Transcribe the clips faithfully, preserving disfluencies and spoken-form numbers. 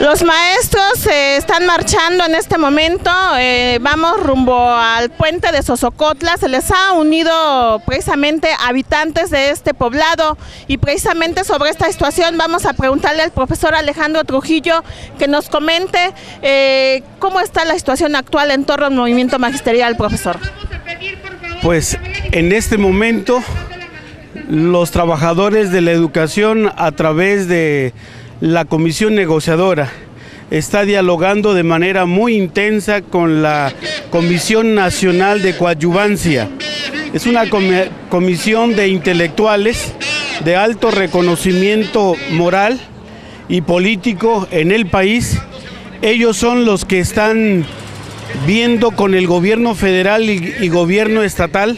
Los maestros eh, están marchando en este momento, eh, vamos rumbo al puente de Xosocotla. Se les ha unido precisamente habitantes de este poblado y precisamente sobre esta situación vamos a preguntarle al profesor Alejandro Trujillo que nos comente eh, cómo está la situación actual en torno al movimiento magisterial, profesor. Pues en este momento los trabajadores de la educación a través de la comisión negociadora está dialogando de manera muy intensa con la Comisión Nacional de Coadyuvancia. Es una com comisión de intelectuales de alto reconocimiento moral y político en el país. Ellos son los que están viendo con el gobierno federal y, y gobierno estatal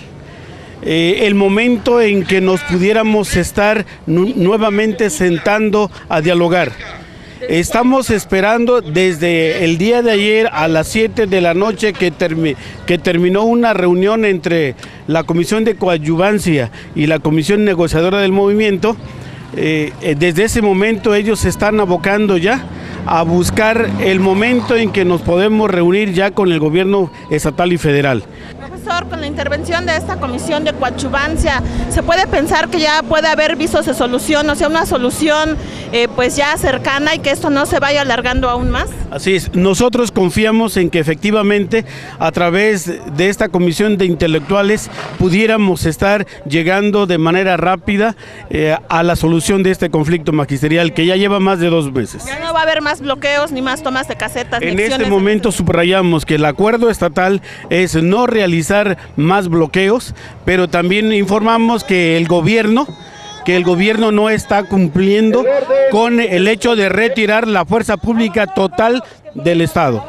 eh, el momento en que nos pudiéramos estar nu nuevamente sentando a dialogar. Estamos esperando desde el día de ayer a las siete de la noche que, termi que terminó una reunión entre la Comisión de Coadyuvancia y la Comisión Negociadora del Movimiento. Eh, desde ese momento ellos se están abocando ya a buscar el momento en que nos podemos reunir ya con el gobierno estatal y federal. Profesor, con la intervención de esta comisión de coadyuvancia, ¿se puede pensar que ya puede haber visos de solución, o sea, una solución eh, pues ya cercana y que esto no se vaya alargando aún más? Así es, nosotros confiamos en que efectivamente a través de esta comisión de intelectuales pudiéramos estar llegando de manera rápida eh, a la solución de este conflicto magisterial que ya lleva más de dos meses. Ya no va a haber más bloqueos ni más tomas de casetas. En este momento subrayamos que el acuerdo estatal es no realizar más bloqueos, pero también informamos que el gobierno que el gobierno no está cumpliendo con el hecho de retirar la fuerza pública total del Estado.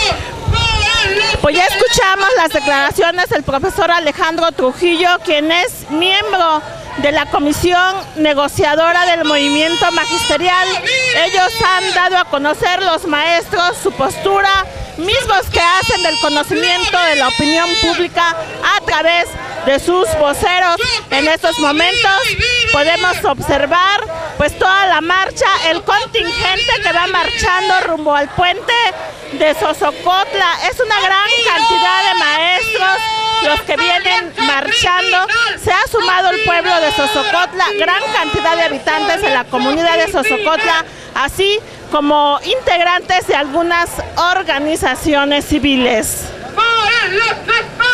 Pues ya escuchamos las declaraciones del profesor Alejandro Trujillo, quien es miembro de la comisión negociadora del movimiento magisterial. Ellos han dado a conocer, los maestros, su postura, mismos que hacen del conocimiento de la opinión pública a través de sus voceros. En estos momentos podemos observar pues toda la marcha, el contingente que va marchando rumbo al puente de Xosocotla. Es una gran cantidad de maestros los que vienen marchando. Se ha sumado el pueblo de Xosocotla, gran cantidad de habitantes de la comunidad de Xosocotla, así como integrantes de algunas organizaciones civiles.